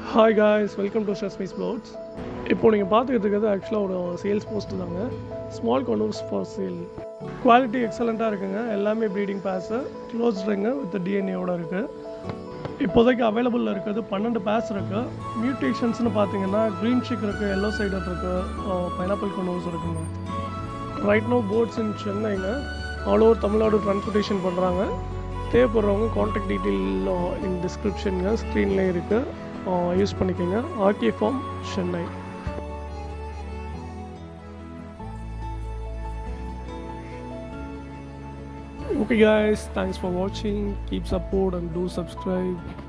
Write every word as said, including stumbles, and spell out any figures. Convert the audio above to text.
Hi guys, welcome to stress floats. இப்போ நீங்கள் பார்த்துக்கிட்டு இருக்கிறது ஆக்சுவலாக ஒரு சேல்ஸ் போஸ்ட் தாங்க. Small conures for sale. Quality எக்ஸலண்ட்டாக இருக்குங்க. எல்லாமே ப்ரீடிங் பேஸு க்ளோஸ்டுங்க வித் டிஎன்ஏவோட இருக்குது. இப்போதைக்கு அவைலபிளில் இருக்கிறது பன்னெண்டு பேஸ் இருக்குது. மியூட்டேஷன்ஸ்னு பார்த்தீங்கன்னா க்ரீன் ஷிக் இருக்குது, எல்லோ சைடர் இருக்குது, பைனாப்பிள் கனூர்ஸ் இருக்குங்க. ரைட் நோ போர்ட்ஸ் இன் சென்னைங்க. ஆல் ஓவர் தமிழ்நாடு ட்ரான்ஸ்போர்ட்டேஷன் பண்ணுறாங்க. தேவைப்படுறவங்க காண்டாக்ட் டீட்டெயில் இன் டிஸ்கிரிப்ஷனுங்க, ஸ்க்ரீன்லேயும் இருக்குது, யூஸ் பண்ணிக்கோங்க. RK farm Chennai. Okay guys, thanks for watching. Keep support and do subscribe.